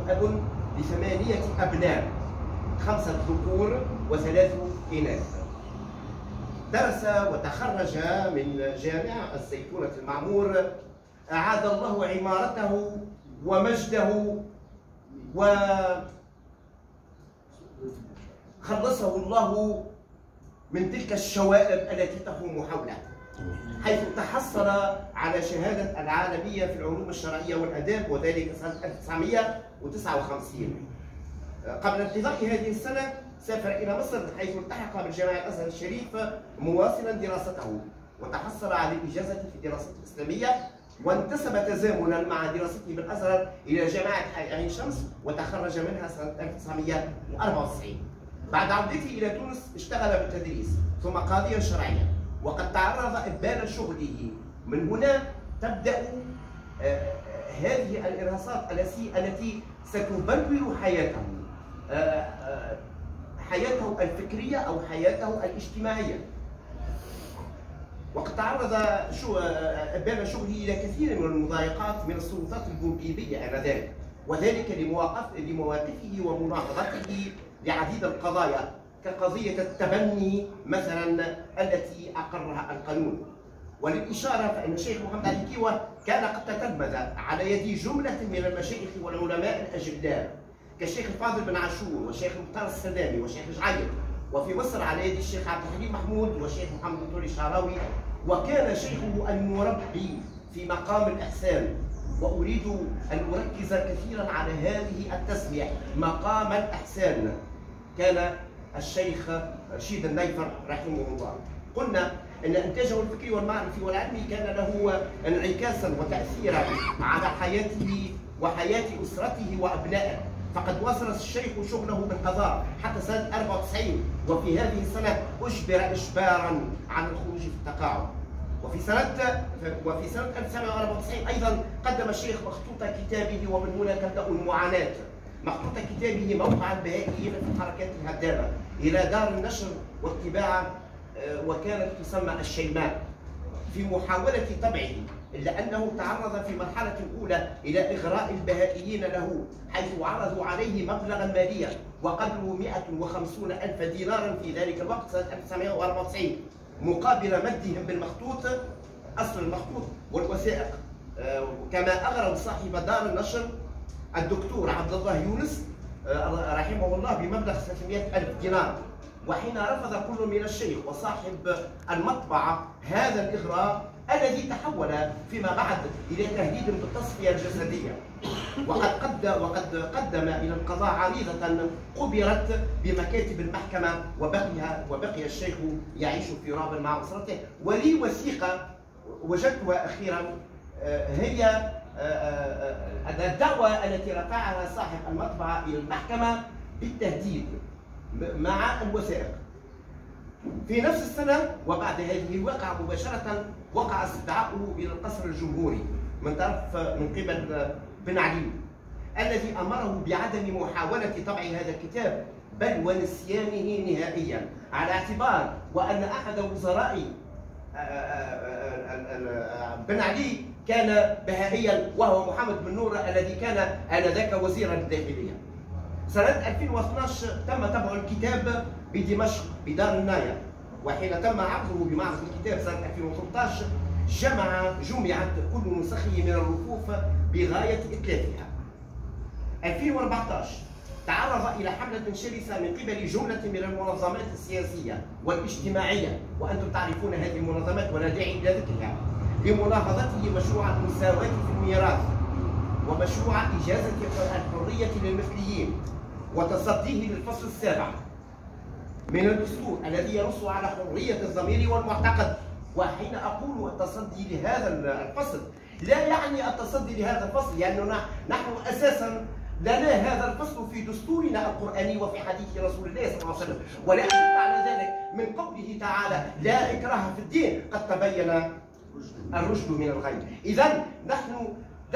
أب ل8 أبناء، 5 ذكور و3 إناث. درس وتخرج من جامعة الزيتونة المعمور، أعاد الله عمارته ومجده وخلصه الله من تلك الشوائب التي تحوم حوله، حيث تحصل على شهادة العالمية في العلوم الشرعية والآداب، وذلك سنة 1959. قبل انقضاء هذه السنة سافر إلى مصر، حيث التحق بالجامعة الأزهر الشريف مواصلا دراسته، وتحصل على الإجازة في الدراسات الإسلامية، وانتسب تزامنا مع دراسته بالأزهر إلى جامعة عين شمس، وتخرج منها سنة 1994. بعد عودته إلى تونس اشتغل بالتدريس ثم قاضيا شرعيا، وقد تعرض إبان شغله. من هنا تبدأ هذه الإرهاصات التي ستبلور حياته الفكرية أو حياته الاجتماعية. وقد تعرض إبان شغله إلى كثير من المضايقات من السلطات البوذية آنذاك، وذلك لمواقفه ومناهضته لعديد القضايا، كقضية التبني مثلا التي أقرها القانون. وللإشارة فإن الشيخ محمد علي كيوة كان قد تتلمذ على يد جملة من المشايخ والعلماء الأجلاء، كالشيخ الفاضل بن عاشور والشيخ مختار السلامي والشيخ جعير، وفي مصر على يد الشيخ عبد الحليم محمود والشيخ محمد الدكتور الشعراوي. وكان شيخه المربي في مقام الإحسان، وأريد أن أركز كثيرا على هذه التسمية، مقام الإحسان، كان الشيخ رشيد النيفر رحمه الله. قلنا أن إنتاجه الفكري والمعرفي والعلمي كان له انعكاسا وتأثيرا على حياته وحياة أسرته وأبنائه، فقد واصل الشيخ شغله بالقضاء حتى سنة 94، وفي هذه السنة أجبر إجبارا عن الخروج في التقاعد. وفي سنة 1994 أيضا قدم الشيخ مخطوط كتابه، ومن هنا تبدأ المعاناة. مخطوط كتابه موقع البهائيين في الحركات الهدامة إلى دار النشر والطباعة، وكانت تسمى الشيماء، في محاولة طبعه، إلا أنه تعرض في المرحلة الأولى إلى إغراء البهائيين له، حيث عرضوا عليه مبلغا ماليا وقدره 150,000 دينارا في ذلك الوقت سنة 1994، مقابل مدهم بالمخطوط، أصل المخطوط والوثائق، كما أغروا صاحب دار النشر الدكتور عبد الله يونس رحمه الله بمبلغ 300,000 دينار. وحين رفض كل من الشيخ وصاحب المطبعة هذا الإغراء الذي تحول فيما بعد إلى تهديد بالتصفية الجسدية، وقد قدم إلى القضاء عريضة قبرت بمكاتب المحكمة، وبقي الشيخ يعيش في رعب مع أسرته. ولي وثيقة وجدتها أخيرا، هي الدعوة التي رفعها صاحب المطبعة إلى المحكمة بالتهديد مع الوثائق. في نفس السنة وبعد هذه الواقعة مباشرة وقع استدعاؤه إلى القصر الجمهوري من قبل بن علي، الذي أمره بعدم محاولة طبع هذا الكتاب بل ونسيانه نهائيا، على اعتبار وأن أحد وزراء بن علي كان بهائيا، وهو محمد بن نور الذي كان آنذاك وزيرا للداخلية. سنة 2012 تم طبع الكتاب بدمشق بدار النايا، وحين تم عرضه بمعرض الكتاب سنة 2013 جمعت كل نسخه من الرفوف بغاية إتلافها. 2014 تعرض إلى حملة شرسة من قبل جملة من المنظمات السياسية والاجتماعية، وأنتم تعرفون هذه المنظمات ولا داعي إلى ذكرها، لمناهضته مشروع المساواة في الميراث ومشروع إجازة الحرية للمثليين، وتصديه للفصل 7 من الدستور الذي ينص على حرية الضمير والمعتقد. وحين أقول التصدي لهذا الفصل لا يعني التصدي لهذا الفصل، لأننا نحن أساسا لنا هذا الفصل في دستورنا القرآني وفي حديث رسول الله صلى الله عليه وسلم، ولا أدل على ذلك من قوله تعالى لا إكراه في الدين قد تبين الرشد من الغي. إذا نحن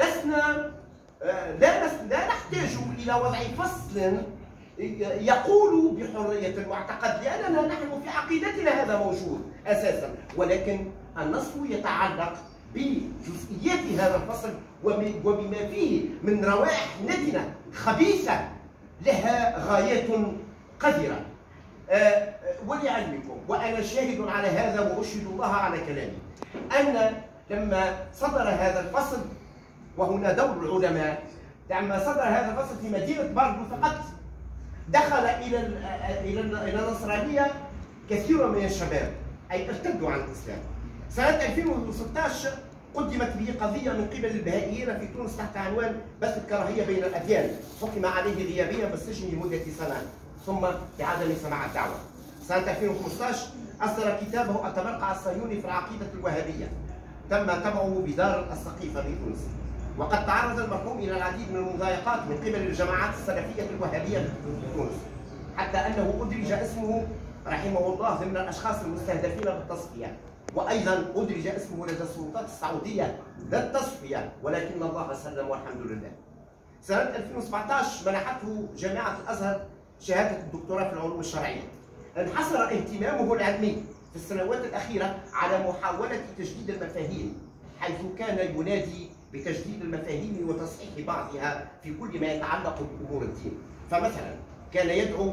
لا نحتاج إلى وضع فصل يقول بحرية المعتقد، لأننا نحن في عقيدتنا هذا موجود أساسا، ولكن النص يتعلق بجزئيات هذا الفصل وبما فيه من روائح نتنة خبيثة لها غايات قذرة. ولعلمكم وأنا شاهد على هذا وأشهد الله على كلامي، أن لما صدر هذا الفصل، وهنا دور العلماء، لما صدر هذا الفصل في مدينة باردو فقط دخل إلى النصرانية كثير من الشباب، أي ارتدوا عن الإسلام. سنة 2016 قدمت به قضية من قبل البهائيين في تونس تحت عنوان بث الكراهية بين الأديان، حكم عليه غيابيا بالسجن لمدة سنة ثم بعدم سماع الدعوة. سنة 2015 أصدر كتابه التبرقع الصهيوني في العقيدة الوهابية، تم طبعه بدار السقيفة بتونس. وقد تعرض المرحوم إلى العديد من المضايقات من قبل الجماعات السلفية الوهابية في تونس، حتى أنه أدرج اسمه رحمه الله ضمن الأشخاص المستهدفين بالتصفية، وأيضا أدرج اسمه لدى السلطات السعودية للتصفية، ولكن الله سلم والحمد لله. سنة 2017 منحته جامعة الأزهر شهادة الدكتوراه في العلوم الشرعية. انحصر اهتمامه العلمي في السنوات الأخيرة على محاولة تجديد المفاهيم، حيث كان ينادي بتجديد المفاهيم وتصحيح بعضها في كل ما يتعلق بأمور الدين. فمثلا كان يدعو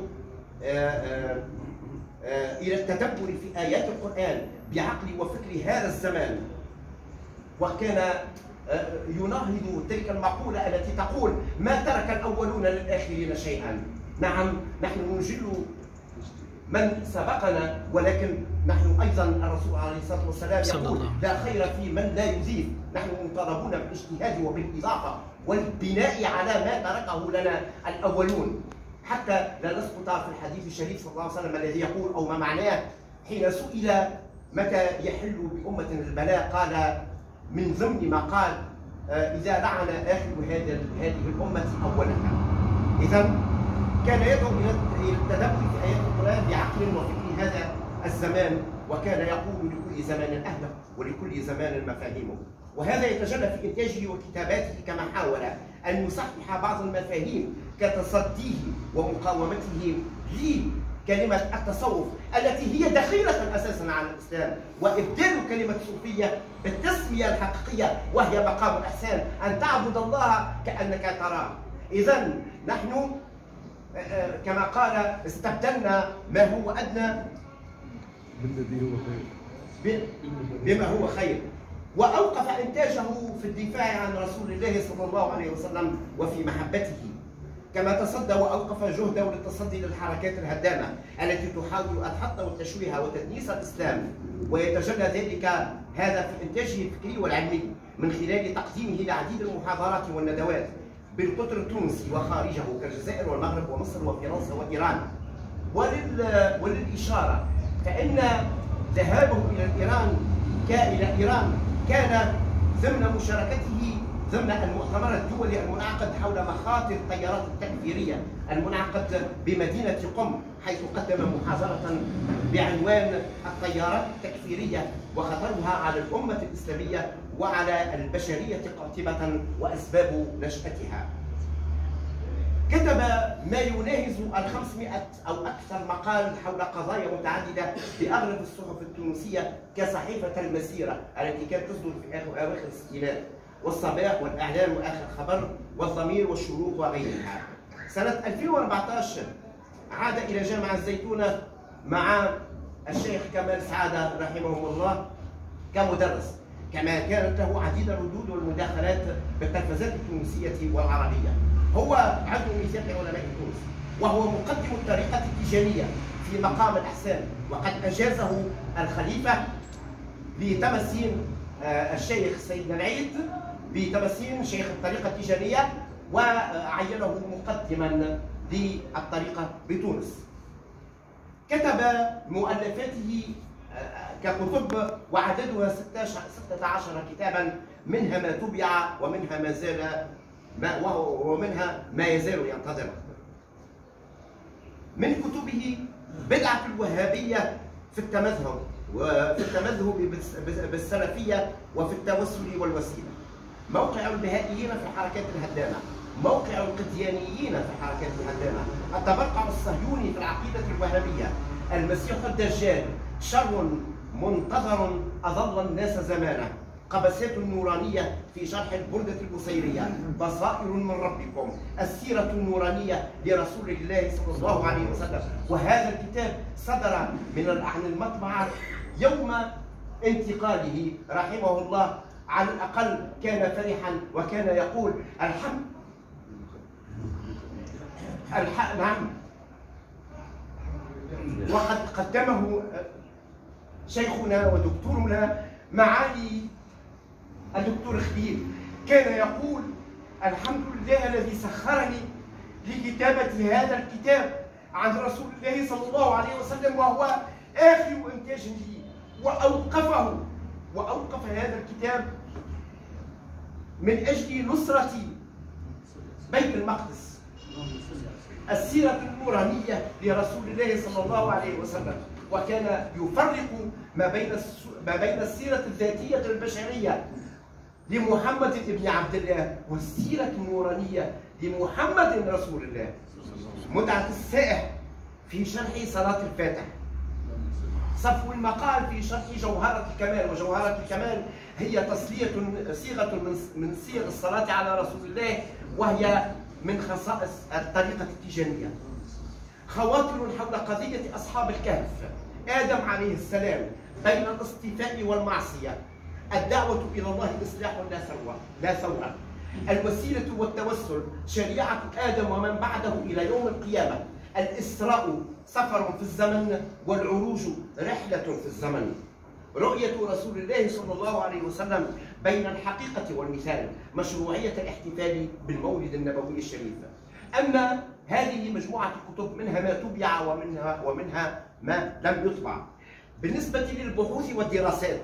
إلى التدبر في آيات القرآن بعقل وفكر هذا الزمان، وكان يناهض تلك المقولة التي تقول ما ترك الأولون للآخرين شيئا. نعم، نحن نجل من سبقنا، ولكن نحن أيضا الرسول عليه الصلاة والسلام يقول لا خير في من لا يضيف. نحن مطالبون بالاجتهاد وبالإضافة والبناء على ما تركه لنا الأولون، حتى لا نسقط في الحديث الشريف صلى الله عليه وسلم الذي يقول أو ما معناه حين سئل متى يحل بأمة البلاء قال من ضمن ما قال إذا لعن آخر هذه الأمة أولها. إذا كان يدعو إلى التدبر في آيات القرآن بعقل وفكر هذا الزمان، وكان يقول لكل زمان أهله ولكل زمان مفاهيمه. وهذا يتجلى في إنتاجه وكتاباته، كما حاول أن يصحح بعض المفاهيم كتصديه ومقاومته لكلمة التصوف التي هي دخيلة أساسا على الإسلام، وإبدال كلمة صوفية بالتسمية الحقيقية وهي مقام الإحسان، أن تعبد الله كأنك تراه. إذا نحن كما قال استبدلنا ما هو أدنى بالذي هو خير بما هو خير، وأوقف إنتاجه في الدفاع عن رسول الله صلى الله عليه وسلم وفي محبته، كما تصدى وأوقف جهده للتصدي للحركات الهدامة التي تحاول الحط والتشويه وتدنيس الإسلام. ويتجلى ذلك هذا في إنتاجه الفكري والعلمي من خلال تقديمه لعديد المحاضرات والندوات بالقطر التونسي وخارجه كالجزائر والمغرب ومصر وفرنسا وإيران. وللإشارة فإن ذهابه إلى إيران كان ضمن مشاركته ضمن المؤتمر الدولي المنعقد حول مخاطر الطيارات التكفيرية المنعقد بمدينة قم، حيث قدم محاضرة بعنوان الطيارات التكفيرية وخطرها على الأمة الإسلامية وعلى البشرية قاطبة وأسباب نشأتها. كتب ما يناهز 500 أو أكثر مقال حول قضايا متعددة بأغلب الصحف التونسية كصحيفة المسيرة التي كانت تصدر في أواخر الستينات، والصباح والإعلام وآخر خبر والضمير والشروق وغيرها. سنة 2014 عاد إلى جامعة الزيتونة مع الشيخ كمال سعادة رحمه الله كمدرس، كما كانت له عديد الردود والمداخلات بالتلفزات التونسية والعربية. هو عضو ميثاق علماء تونس، وهو مقدم الطريقة التيجانية في مقام الإحسان، وقد أجازه الخليفة لتمثيل الشيخ سيد العيد بتمثيل شيخ الطريقة التيجانية، وعينه مقدما للطريقة بتونس. كتب مؤلفاته ككتب وعددها 16 كتابا، منها ما تبع ومنها ما زال ومنها ما يزال ينتظر. من كتبه بدعة الوهابية في التمذهب بالسلفية وفي التوسل والوسيلة، موقع البهائيين في حركات الهدامة، موقع القديانيين في حركات الهدامة، التبرقع الصهيوني في العقيدة الوهابية، المسيح الدجال شر منتظر أضل الناس زمانه، قبسات نورانية في شرح البردة البصيرية، بصائر من ربكم، السيرة النورانية لرسول الله صلى الله عليه وسلم. وهذا الكتاب صدر عن المطبعة يوم انتقاله رحمه الله. على الأقل كان فرحا وكان يقول نعم. وقد قدمه شيخنا ودكتورنا معالي الدكتور خليل، كان يقول: الحمد لله الذي سخرني لكتابة هذا الكتاب عن رسول الله صلى الله عليه وسلم، وهو آخر إنتاج لي، وأوقف هذا الكتاب من أجل نصرة بيت المقدس، السيرة النورانية لرسول الله صلى الله عليه وسلم. وكان يفرق ما بين السيرة الذاتية البشرية لمحمد بن عبد الله والسيرة النورانية لمحمد رسول الله. متعة السائح في شرح صلاة الفاتح، صفو المقال في شرح جوهرة الكمال. وجوهرة الكمال هي صيغة من صيغ الصلاة على رسول الله، وهي من خصائص الطريقة التيجانية. خواطر حول قضية أصحاب الكهف، آدم عليه السلام، بين الاصطفاء والمعصية، الدعوة إلى الله إصلاح لا ثورة، الوسيلة والتوسل، شريعة آدم ومن بعده إلى يوم القيامة، الإسراء سفر في الزمن، والعروج رحلة في الزمن، رؤية رسول الله صلى الله عليه وسلم بين الحقيقة والمثال، مشروعية الاحتفال بالمولد النبوي الشريف. أما هذه مجموعة الكتب، منها ما طبع ومنها ما لم يطبع. بالنسبة للبحوث والدراسات،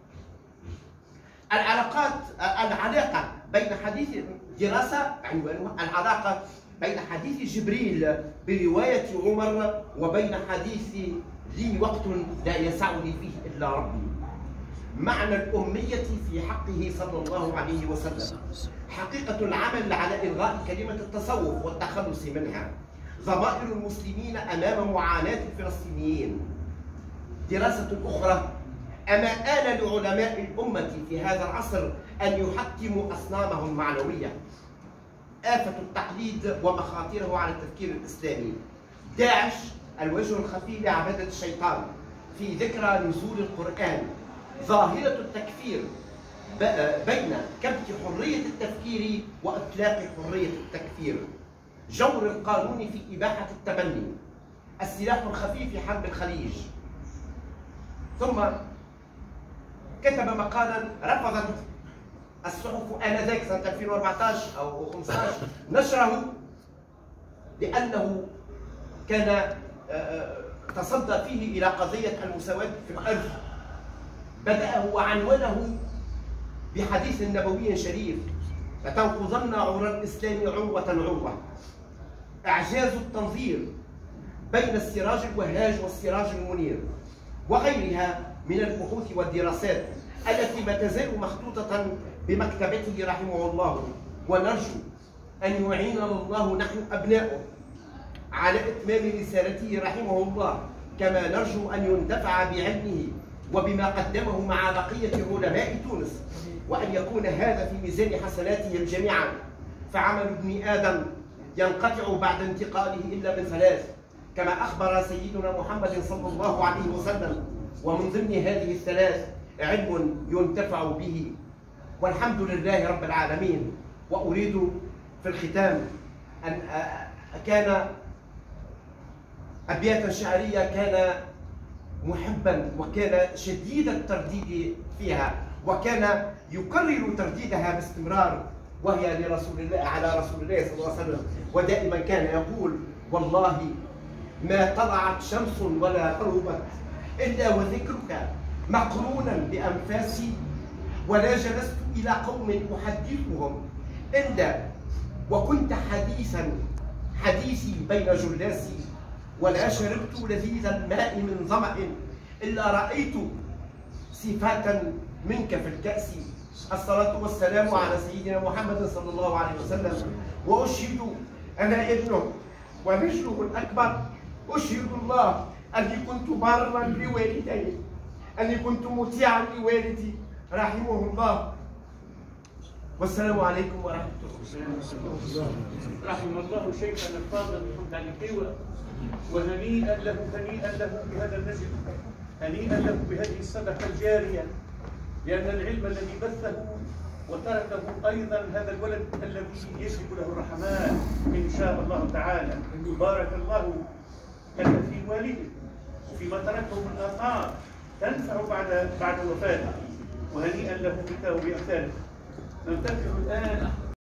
العلاقة بين حديث دراسة عنوانها العلاقة بين حديث جبريل برواية عمر وبين حديث لي وقت لا يسعني فيه إلا ربي، معنى الأمية في حقه صلى الله عليه وسلم، حقيقة العمل على إلغاء كلمة التصوف والتخلص منها، ضمائر المسلمين أمام معاناة الفلسطينيين. دراسة أخرى: أما آن لعلماء الأمة في هذا العصر أن يحطموا أصنامهم المعنوية. آفة التقليد ومخاطره على التفكير الإسلامي. داعش، الوجه الخفي لعبادة الشيطان في ذكرى نزول القرآن. ظاهرة التكفير بين كبت حرية التفكير وإطلاق حرية التكفير. جور القانون في إباحة التبني. السلاح الخفي في حرب الخليج. ثم كتب مقالا رفضت الصحف آنذاك سنة 2014 أو 15 نشره، لأنه كان تصدى فيه إلى قضية المساواة في الأرض. بدأه وعنونه بحديث نبوي شريف: لتنقضن عرى الإسلام عروة عروة. إعجاز التنظير بين السراج الوهاج والسراج المنير، وغيرها من البحوث والدراسات التي ما تزال مخطوطة بمكتبته رحمه الله. ونرجو أن يعيننا الله نحن أبناؤه على إتمام رسالته رحمه الله، كما نرجو أن ينتفع بعلمه وبما قدمه مع بقية علماء تونس، وأن يكون هذا في ميزان حسناتهم جميعا. فعمل ابن آدم ينقطع بعد انتقاله إلا من ثلاث، كما أخبر سيدنا محمد صلى الله عليه وسلم، ومن ضمن هذه الثلاث علم ينتفع به. والحمد لله رب العالمين. وأريد في الختام أن كان أبياتا شعرية كان محبا وكان شديد الترديد فيها، وكان يكرر ترديدها باستمرار، وهي لرسول الله على رسول الله صلى الله عليه وسلم. ودائما كان يقول: والله ما طلعت شمس ولا غربت إلا وذكرك مقرونا بأنفاسي، ولا جلست إلى قوم أحدثهم إلا وكنت حديثي بين جلاسي، ولا شربت لذيذ الماء من ظمأ إلا رأيت صفات منك في الكأس. الصلاة والسلام على سيدنا محمد صلى الله عليه وسلم. وأشهد أنا ابنه ونجله الأكبر، أشهد الله أني كنت بارا بوالدي، أني كنت مطيعا لوالدي، رحمه الله. والسلام عليكم ورحمة الله. رحم الله شيخنا الفاضل محمد علي كيوة، وهنيئا له بهذا النجم، هنيئا له بهذه الصدقة الجارية، لأن العلم الذي بثه وتركه أيضا هذا الولد الذي يجلب له الرحمات إن شاء الله تعالى. بارك الله لك في والده وفيما تركه من آثار تنفع بعد وفاته، وهنيئا له بك وبأمثالك. ننتقل الآن